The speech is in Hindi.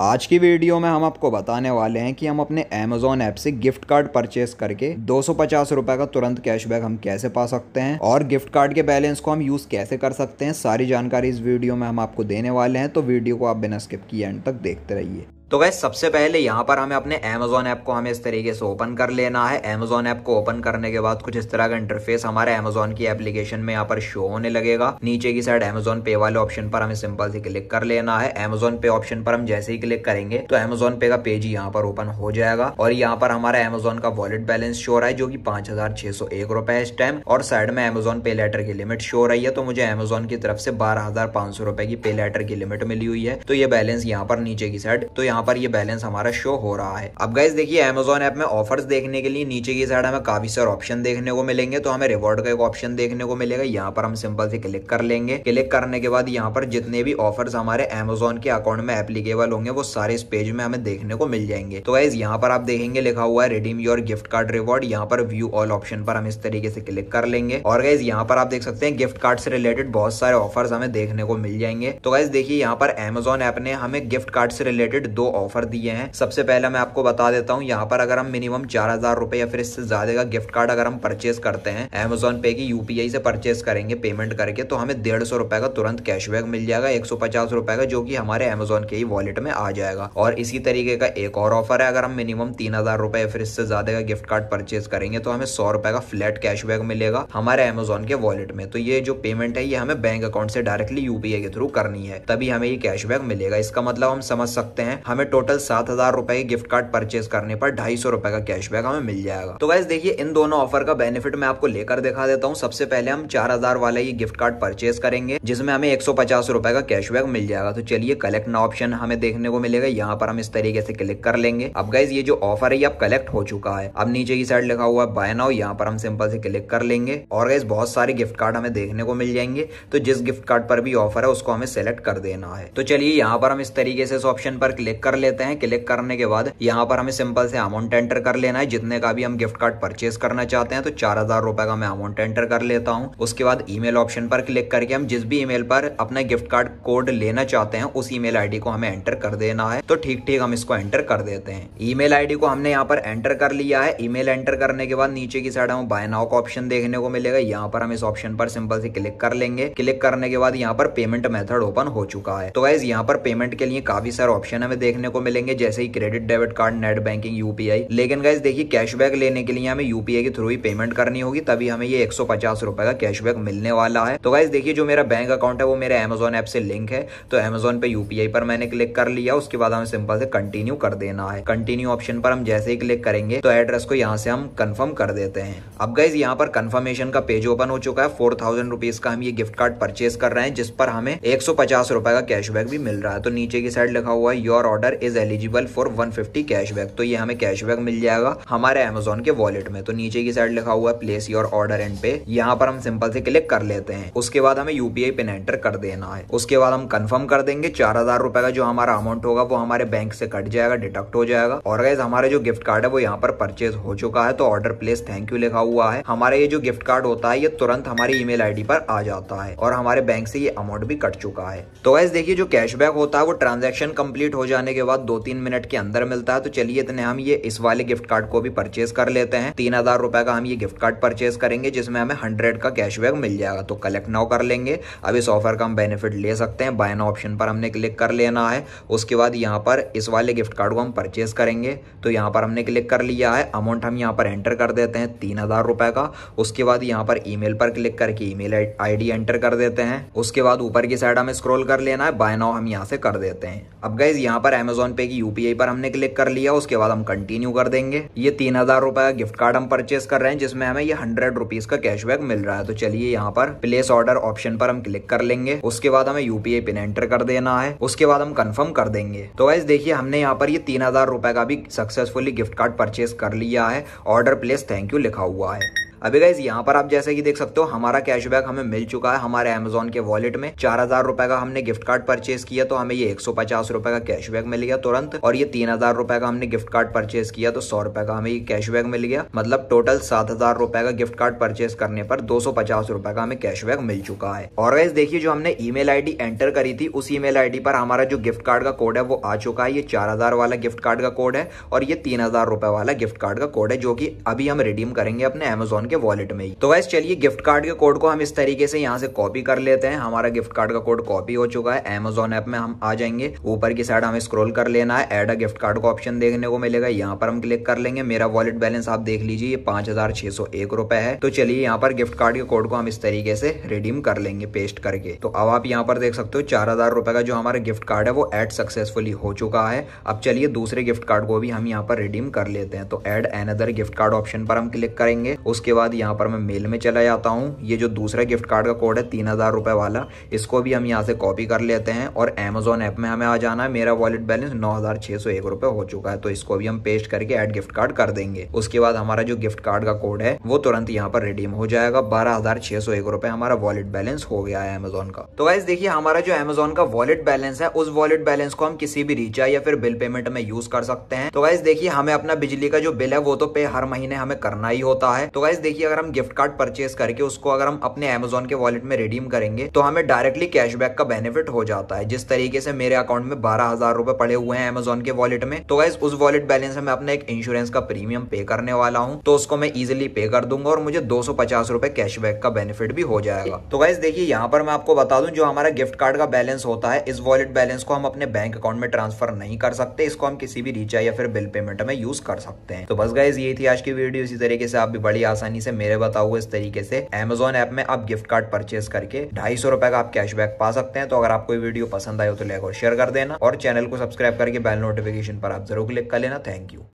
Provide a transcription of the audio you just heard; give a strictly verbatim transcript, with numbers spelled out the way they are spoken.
आज की वीडियो में हम आपको बताने वाले हैं कि हम अपने अमेज़ॉन ऐप से गिफ्ट कार्ड परचेस करके दो सौ पचास रुपए का तुरंत कैशबैक हम कैसे पा सकते हैं और गिफ्ट कार्ड के बैलेंस को हम यूज़ कैसे कर सकते हैं। सारी जानकारी इस वीडियो में हम आपको देने वाले हैं, तो वीडियो को आप बिना स्किप किए एंड तक देखते रहिए। तो गाइस सबसे पहले यहाँ पर हमें अपने अमेज़ॉन ऐप को हमें इस तरीके से ओपन कर लेना है। अमेज़ॉन ऐप को ओपन करने के बाद कुछ इस तरह का इंटरफेस हमारे अमेज़ॉन की एप्लीकेशन में यहाँ पर शो होने लगेगा। नीचे की साइड अमेज़ॉन पे वाले ऑप्शन पर हमें सिंपल से क्लिक कर लेना है। अमेज़ॉन पे ऑप्शन पर हम जैसे ही क्लिक करेंगे तो अमेज़ॉन पे का पेज यहाँ पर ओपन हो जाएगा और यहाँ पर हमारा अमेज़ॉन का वॉलेट बैलेंस शो हो रहा है जो की पांच हजार छह सौ एक रुपए है इस टाइम, और साइड में अमेज़ॉन पे लेटर की लिमिट शो हो रही है। तो मुझे अमेज़ॉन की तरफ से बारह हजार पांच सौ रुपए की पे लेटर की लिमिट मिली हुई है। तो ये बैलेंस यहाँ पर नीचे की साइड, तो यहाँ पर ये बैलेंस हमारा शो हो रहा है। अब गाइस देखिए अमेज़ॉन ऐप में ऑफर्स देखने के लिए नीचे की साइड हमें काफी सारे ऑप्शन देखने को मिलेंगे। तो हमें रिवॉर्ड का एक ऑप्शन देखने को मिलेगा, यहाँ पर हम सिंपल से क्लिक कर लेंगे। क्लिक करने के बाद यहाँ पर जितने भी ऑफर्स हमारे अमेज़ॉन के अकाउंट में एप्लीकेबल होंगे वो सारे इस पेज में हमें देखने को मिल जाएंगे। तो गाइस यहाँ पर आप देखेंगे लिखा हुआ है redeem your gift card reward, यहाँ पर व्यू ऑल ऑप्शन पर हम इस तरीके से क्लिक कर लेंगे और गाइस यहाँ पर आप देख सकते हैं गिफ्ट कार्ड से रिलेटेड बहुत सारे ऑफर्स हमें देखने को मिल जाएंगे। तो गाइस देखिए यहाँ पर अमेज़ॉन ऐप ने हमें गिफ्ट कार्ड से रिलेटेड दो ऑफर दिए हैं। सबसे पहले मैं आपको बता देता हूँ, यहाँ पर अगर हम मिनिमम चार हजार रुपए या फिर इससे ज्यादा का गिफ्ट कार्ड अगर हम परचेस करते हैं अमेज़ॉन पे की यूपीआई से परचेस करेंगे पेमेंट करके, तो हमें डेढ़ सौ रुपए का तुरंत कैशबैक मिल जाएगा, एक सौ पचास रुपए का, जो कि हमारे अमेज़ॉन के ही वॉलेट में आ जाएगा। और इसी तरीके का एक और ऑफर है, अगर हम मिनिमम तीन हजार रुपए या फिर इससे ज्यादा का गिफ्ट कार्ड परचेस करेंगे तो हमें सौ रुपए का फ्लैट कैशबैक मिलेगा हमारे अमेज़ॉन के वॉलेट में। तो ये जो पेमेंट है ये हमें बैंक अकाउंट से डायरेक्टली यूपीआई के थ्रू करनी है, तभी हमें ये कैशबैक मिलेगा। इसका मतलब हम समझ सकते हैं हमें टोटल सात हजार रुपए के गिफ्ट कार्ड परचेस करने पर ढाई सौ रुपए का कैशबैक हमें मिल जाएगा। तो गाइस देखिए इन दोनों ऑफर का बेनिफिट मैं आपको लेकर दिखा देता हूँ। सबसे पहले हम चार हजार वाला ये गिफ्ट कार्ड परचेस करेंगे जिसमें हमें एक सौ पचास रुपए का कैशबैक मिल जाएगा। तो चलिए कलेक्ट नाउ ऑप्शन हमें देखने को मिलेगा, यहाँ पर हम इस तरीके से क्लिक कर लेंगे। अब गाइस ये जो ऑफर है ये अब कलेक्ट हो चुका है। अब नीचे की साइड लिखा हुआ है बाय नाउ, यहाँ पर हम सिंपल से क्लिक कर लेंगे और गाइस बहुत सारे गिफ्ट कार्ड हमें देखने को मिल जाएंगे। तो जिस गिफ्ट कार्ड पर भी ऑफर है उसको हमें सेलेक्ट कर देना है। तो चलिए यहाँ पर हम इस तरीके से इस ऑप्शन पर क्लिक कर लेते हैं। क्लिक करने के बाद यहाँ पर हमें सिंपल से अमाउंट एंटर कर लेना है, जितने का भी हम गिफ्ट कार्ड परचेस करना चाहते हैं। तो चार हजार रुपए का मैं अमाउंट एंटर कर लेता हूँ। उसके बाद ईमेल ऑप्शन पर क्लिक करके हम जिस भी ईमेल पर अपना गिफ्ट कार्ड कोड लेना चाहते हैं उस ईमेल आईडी को हमें एंटर कर देना है। तो ठीक ठीक हम इसको एंटर कर देते हैं। ईमेल आईडी को हमने यहाँ पर एंटर कर लिया है। ईमेल एंटर करने के बाद नीचे की साइड हमें बाय नाउ का ऑप्शन देखने को मिलेगा, यहाँ पर हम इस ऑप्शन पर सिंपल से क्लिक कर लेंगे। क्लिक करने के बाद यहाँ पर पेमेंट मेथड ओपन हो चुका है। तो गाइस यहाँ पर पेमेंट के लिए काफी सारे ऑप्शन हमें देखने को मिलेंगे, जैसे ही credit debit card, net banking, UPI. लेकिन गाइस देखिए कैशबैक लेने के लिए हमें यूपीआई के थ्रू ही पेमेंट करनी होगी, तभी हमें ये एक सौ पचास रुपए का कैशबैक मिलने वाला है। तो गाइस देखिए जो मेरा बैंक अकाउंट है वो मेरे अमेज़ॉन ऐप से लिंक है। तो अमेज़ॉन पे यूपीआई पर मैंने क्लिक कर लिया। उसके बाद हमें सिंपल से कंटिन्यू कर देना है। कंटिन्यू ऑप्शन पर हम जैसे ही क्लिक करेंगे तो एड्रेस को यहाँ से हम कंफर्म कर देते हैं। अब गाइस यहाँ पर कंफर्मेशन का पेज ओपन हो चुका है। फोर थाउजेंड रुपीज का हम ये गिफ्ट कार्ड परचेस कर रहे हैं जिस पर हमें एक सौ पचास रुपए का कैशबैक भी मिल रहा है। तो नीचे की साइड लिखा हुआ है your order is eligible for one fifty cashback. तो ये हमें कैशबैक मिल जाएगा हमारे अमेज़ॉन के वॉलेट में। तो नीचे की साइड लिखा हुआ है प्लेस योर ऑर्डर एंड पे, यहाँ पर हम सिंपल से क्लिक कर लेते हैं। उसके बाद हमें यूपीआई पिन एंटर कर देना है। उसके बाद हम कंफर्म कर देंगे। चार हजार रुपए का जो हमारा अमाउंट होगा वो हमारे बैंक से कट जाएगा, डिडक्ट हो जाएगा। और गाइस हमारे जो गिफ्ट कार्ड है वो यहाँ पर परचेज हो चुका है। तो ऑर्डर प्लेस थैंक यू लिखा हुआ है। हमारे ये जो गिफ्ट कार्ड होता है ये तुरंत हमारी ईमेल आईडी पर आ जाता है और हमारे बैंक से ये अमाउंट भी कट चुका है। तो गाइस देखिए जो कैशबैक होता है वो ट्रांजेक्शन कंप्लीट हो जाने के बाद दो तीन मिनट के अंदर मिलता है। तो चलिए इतने हम ये इस वाले गिफ्ट कार्ड को भी परचेज कर लेते हैं। तीन हजार रुपए का हम ये गिफ्ट कार्ड परचेज करेंगे जिसमें हमें हंड्रेड का कैशबैक मिल जाएगा। तो कलेक्ट नाउ कर लेंगे। अब इस ऑफर का हम बेनिफिट ले सकते हैं। बाय नाउ ऑप्शन पर हमने क्लिक कर लेना है। उसके बाद यहाँ पर इस वाले गिफ्ट कार्ड को हम परचेज करेंगे। तो यहाँ पर हमने क्लिक कर लिया है। अमाउंट हम यहाँ पर एंटर कर देते हैं तीन हजार रुपए का। उसके बाद यहाँ पर ईमेल पर क्लिक करके ईमेल आईडी एंटर कर देते हैं। उसके बाद ऊपर की साइड हमें स्क्रॉल कर लेना है। बाय नाउ हम यहाँ से कर देते हैं। अब गाइस यहाँ पर अमेज़ॉन पे की यूपीआई पर हमने क्लिक कर लिया। उसके बाद हम कंटिन्यू कर देंगे। ये तीन हजार रुपए का गिफ्ट कार्ड हम परचेस कर रहे हैं जिसमें हमें ये हंड्रेड रुपीज का कैशबैक मिल रहा है। तो चलिए यहाँ पर प्लेस ऑर्डर ऑप्शन पर हम क्लिक कर लेंगे। उसके बाद हमें यूपीआई पिन एंटर कर देना है। उसके बाद हम कंफर्म कर देंगे। तो गाइस देखिए हमने यहाँ पर ये तीन हजार रुपए का भी सक्सेसफुली गिफ्ट कार्ड परचेस कर लिया है। ऑर्डर प्लेस थैंक यू लिखा हुआ है। अभी गाइस यहाँ पर आप जैसे कि देख सकते हो हमारा कैशबैक हमें मिल चुका है हमारे अमेजोन के वॉलेट में। चार हजार रुपए का हमने गिफ्ट कार्ड परचेस किया तो हमें ये एक सौ पचास रुपए का कैशबैक मिल गया तुरंत, और ये तीन हजार रुपए का हमने गिफ्ट कार्ड परचेस किया तो सौ रुपए का हमें ये कैशबैक मिल गया। मतलब टोटल सात हजार रुपए का गिफ्ट कार्ड परचेस करने पर दो सौ पचास रुपए का हमें कैशबैक मिल चुका है। और गाइस देखिए जो हमने ईमेल आईडी एंटर करी थी उस ईमेल आईडी पर हमारा जो गिफ्ट कार्ड का कोड है वो आ चुका है। ये चार हजार वाला गिफ्ट कार्ड का कोड है और ये तीन हजार रुपए वाला गिफ्ट कार्ड का कोड है जो कि अभी हम रिडीम करेंगे अपने अमेजोन के वॉलेट में ही। तो गाइस चलिए गिफ्ट कार्ड के कोड को हम इस तरीके से यहाँ से कॉपी कर लेते हैं। हमारा गिफ्ट कार्ड का कोड कॉपी हो चुका है। अमेजोन ऐप में हम आ जाएंगे, ऊपर की साइड हमें स्क्रॉल कर लेना है, ऐड अ गिफ्ट कार्ड का ऑप्शन देखने को मिलेगा, यहाँ पर हम क्लिक कर लेंगे। मेरा वॉलेट बैलेंस आप देख लीजिए ये पांच हजार छह सौ एक रुपए है। तो चलिए यहाँ पर गिफ्ट कार्ड के कोड को हम इस तरीके से रिडीम कर लेंगे पेस्ट करके। तो अब आप यहाँ पर देख सकते हो चार हजार रुपए का जो हमारा गिफ्ट कार्ड है वो ऐड सक्सेसफुली हो चुका है। अब चलिए दूसरे गिफ्ट कार्ड को भी हम यहाँ पर रिडीम कर लेते हैं। तो add another gift card option पर हम क्लिक करेंगे। उसके बाद यहाँ पर मैं मेल में चला जाता हूँ। ये जो दूसरा गिफ्ट कार्ड का कोड है तीन हजार रुपए वाला, इसको भी हम यहाँ से कॉपी कर लेते हैं और अमेजोन ऐप में हमें आ जाना है। मेरा वॉलेट बैलेंस नौ हजार छह सौ एक रुपए हो चुका है तो इसको भी हम पेस्ट करके ऐड गिफ्ट कार्ड कर देंगे। उसके बाद हमारा जो गिफ्ट कार्ड का कोड है वो तुरंत यहाँ पर रिडीम हो जाएगा। बारह हजार छह सौ एक रुपए हमारा वॉलेट बैलेंस हो गया है अमेजोन का। तो गाइस देखिए हमारा जो अमेजोन का वॉलेट बैलेंस है उस वॉलेट बैलेंस को हम किसी भी रिचार्ज या फिर बिल पेमेंट में यूज कर सकते हैं। तो गाइस देखिए हमें अपना बिजली का जो बिल है वो तो पे हर महीने हमें करना ही होता है। तो गाइस देखिए अगर हम गिफ्ट कार्ड परचेस करके उसको अगर हम अपने अमेजोन के वॉलेट में रिडीम करेंगे तो हमें डायरेक्टली कैशबैक का बेनिफिट हो जाता है। जिस तरीके से मेरे अकाउंट में बारह हजार रुपए पड़े हुए हैं अमेजोन के वॉलेट में, तो गाइस उस वॉलेट बैलेंस में मैं अपना एक इंश्योरेंस का प्रीमियम पे करने वाला हूँ, तो उसको मैं इजिली पे कर दूंगा और मुझे दो सौ पचास रुपए कैशबैक का बेनिफिट भी हो जाएगा। तो गाइस देखिए यहाँ पर मैं आपको बता दूं जो हमारा गिफ्ट कार्ड का बैलेंस होता है इस वॉलेट बैलेंस को हम अपने बैंक अकाउंट में ट्रांसफर नहीं कर सकते। इसको हम किसी भी रिचार्ज या फिर बिल पेमेंट में यूज कर सकते हैं। तो बस गाइस ये थी आज की वीडियो। इसी तरीके से आप भी बड़ी आसानी से मेरे बताओ हुए इस तरीके से अमेजोन ऐप में आप गिफ्ट कार्ड परचेस करके ढाई सौ रुपए का आप कैशबैक पा सकते हैं। तो अगर आपको वीडियो पसंद आए हो तो लाइक और शेयर कर देना और चैनल को सब्सक्राइब करके बेल नोटिफिकेशन पर आप जरूर क्लिक कर लेना। Thank you.